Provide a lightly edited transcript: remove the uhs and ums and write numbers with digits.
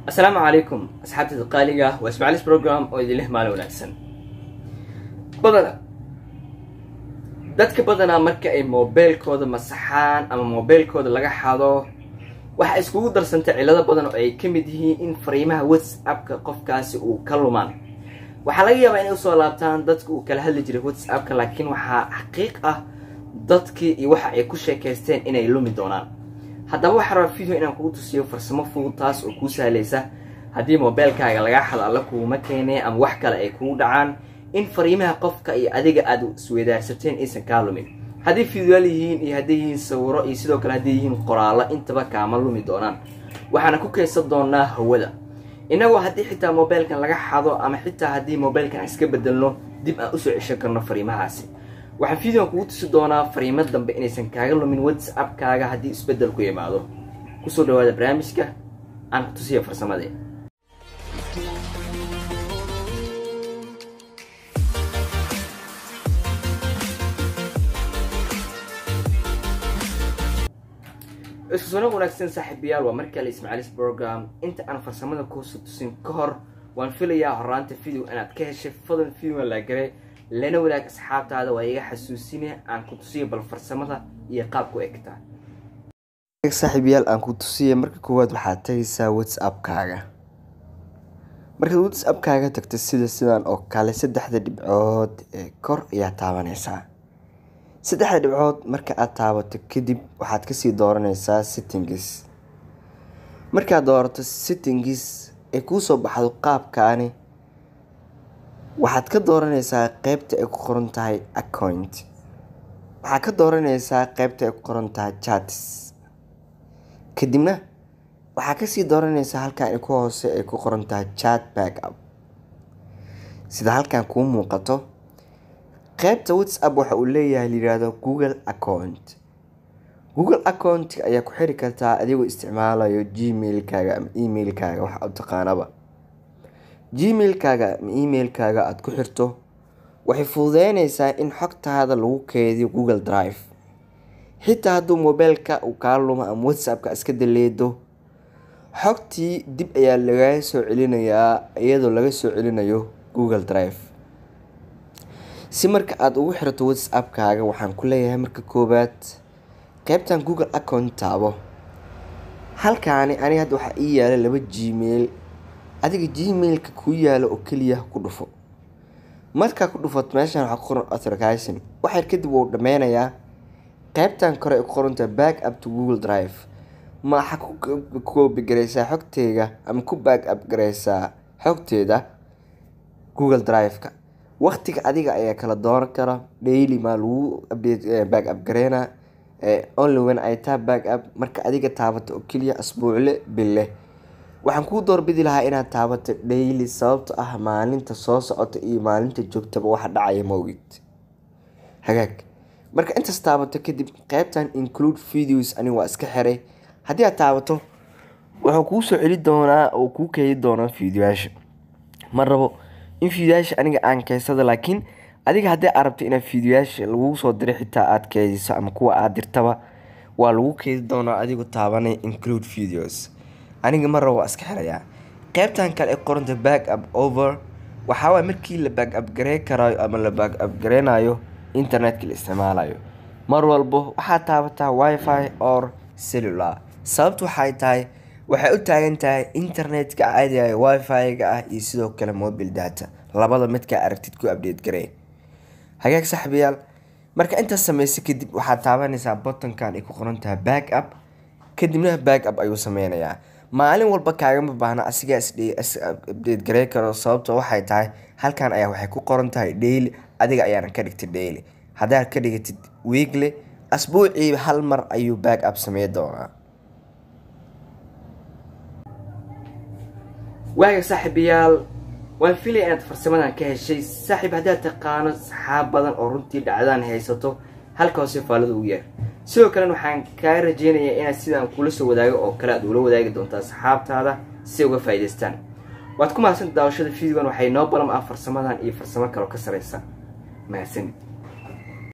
السلام عليكم أصحابتي القالقة واسمع ليس بروجرام oo idin leh maalin wanaagsan dadka badana marka ay mobilkooda masaxaan ama mobilkooda laga xado waxa iskugu darsanta cilado badan oo ay kamid yihiin in fariimaha WhatsApp-ka qofkaasi uu ka lumaan waxa laga yaabaa inay soo laabtaan dadka uu kala hadli jiray WhatsApp-ka laakiin waxa xaqiiq ah dadkii iyo waxa ay ku sheekaysteen inay lumi doonaan haddaba waxa rabaa video inaan kugu tusiyo farsamo fudud taas oo ku sahlaysa haddii mobilkaaga laga xado alla kuuma keenay ama wax kale ay kugu dhacaan in fariimaha qofka iyo adiga aad isweydaarsateen aysan ka lumin haddii video yihiin iyo haddii yihiin sawiro iyo sidoo kale haddii yihiin qoraalo intaba kaama lumi doonaan waxaana ku keensan doonaa hawada inagoo haddii xitaa mobilkan laga xado ama xitaa haddii mobilkan iska bedelno dib aan u soo ceshan karno fariimahaasi waxaan video kugu tusi doonaa fariimo dambe inaysan kaaga lumin WhatsApp-kaaga haddii isbedel ku yimaado ku soo dhawaada barnaamijka aan ku tusiyo farsamada isku soo wanaagsan saaxiibayaal waa markii la ismaaciil program inta aan farsamada ku tusin ka hor waan filayaa horaanta video inaad ka heshay fadlan video la garay lana wadaag asxaabtaada waa iga xasuusinay aan ku tusiyo bal farsamada iyo qaabku egta saaxiibayaal aan ku tusiyo marka koowaad waxaad tagaysaa WhatsApp-kaaga marka WhatsApp-kaaga tagto sidaan oo kale saddexda dhibcood ee kor ayaa taabanaysaa saddexda dhibcood marka aad taabato kadib waxaad ka sii dooranaysaa settings marka aad doorato settings ee ku soo baxdo qaabkaani waxaad ka dooranaysaa qaybta ay ku qoran tahay account waxaad ka dooranaysaa qaybta ay ku qoran tahay chats kadibna waxaad ka sii dooranaysaa halkan ay ku hoose ay ku qoran tahay chat backup sida halkan ku muuqato qaybta WhatsApp waxa uu leeyahay yiraahdo Google account ayaa ku xiri kartaa adigoo isticmaalayo Gmail-kaaga ama email-kaaga waxa aad taqaanaba Gmail-kaaga ama email-kaaga aad ku xirto waxay fududeynaysaa in xogtaada lagu keydiyo Google Drive xitaa hadduu mobilka uu ka lumo ama WhatsApp-ka iska deleedo xogtii dib ayaa laga soo celinayaa iyadoo laga soo celinayo Google Drive si marka aad ugu xirto WhatsApp-kaaga waxaan ku leeyahay marka koobaad qaybtan Google account taabo halkaani aniga hadda waxa ii yaala laba Gmail adiga Gmail-ka ku yaala oo kaliya ku dhufo marka ku dhufat meeshan waxa ku qoran authorization waxa kadib uu dhameynayaa qaybtan kore ku qoran tahay backup to Google Drive ma waxa ku copy gareysaa xogteega ama ku backup gareysaa xogteeda Google Drive-ka waqtiga adiga ayaa kala dooran kara daily ma lagu update backup gareena only when I tap backup marka adiga taabato oo kaliya asbuucle bille waxaan ku doorbidi lahaa inaad taabato daily sababtoo ah maalinta soo socota iyo maalinta joogtaba waxa dhacaya mowgid hagaag marka intaas taabato kadib qaybtan include videos ani waa iska xiray haddii aad taabato waxa kuu soo celi doonaa oo kuu keedi doonaa videoyaasha ma rabo in videoyaasha aniga aan keysado laakiin adiga haddii aad rabto inaad videoyaasha lagu soo diray xitaa aad keediso ama kuwa aad dirtaba waa lagu keedi doonaa adigoo taabanay include videos aniga ma rabo iska xirayaa qaybtan kale ee qoranta backup over waxa waa markii la backup garey karayo ama la backup gareynayo internetka la isticmaalayo mar walbo waxaad taabataa wifi or cellular sababtu waxay tahay waxay u taagan tahay internetka caadiga ah wifi-ga ah iyo sidoo kale mobile data labada midka aragtid ku update garey hagaag saaxiibayaal marka inta sameeyay kadib waxaad taabanaysaa button-kan ay ku qoran tahay backup kadibna backup ayuu sameynayaa maalin walba kaaga ma baahna asiga update garey karo sababtoo waxay tahay halkan ayaa waxay ku qoran tahay daily adiga ayaana ka dhigtay daily haddaad ka dhigtid weekly asbuucii hal mar ayuu backup sameey doonaa waaga saaxiibayaal waan filay inaad farsamadan ka heshay saaxiib haddaad taqaano saxaab badan oo runtii dhacdaan haysato halka hoose faalada ugu yeer sidoo kale waxaan kaa rajeynayaa inaad sidaan kula soo wadaago oo kale aad ula wadaagi doontaa saxaabtaada si uga faa'iidaystaan waad ku mahadsan daawashada videogan waxay noo balan farsamadan iyo farsamo kale oo ka sareysa mahadsanid